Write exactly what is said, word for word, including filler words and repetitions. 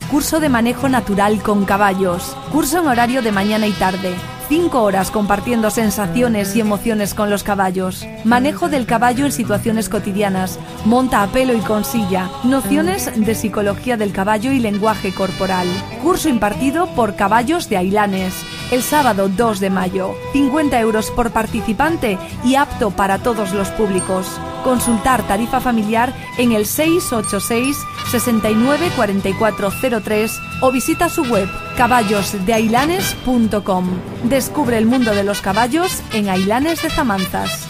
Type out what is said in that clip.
Curso de manejo natural con caballos. Curso en horario de mañana y tarde. Cinco horas compartiendo sensaciones y emociones con los caballos. Manejo del caballo en situaciones cotidianas. Monta a pelo y con silla. Nociones de psicología del caballo y lenguaje corporal. Curso impartido por Caballos de Ailanes. El sábado dos de mayo. cincuenta euros por participante y apto para todos los públicos. Consultar tarifa familiar en el seis ocho seis, seis nueve cuatro cuatro cero tres o visita su web caballos de ailanes punto com. Descubre el mundo de los caballos en Ailanes de Zamanzas.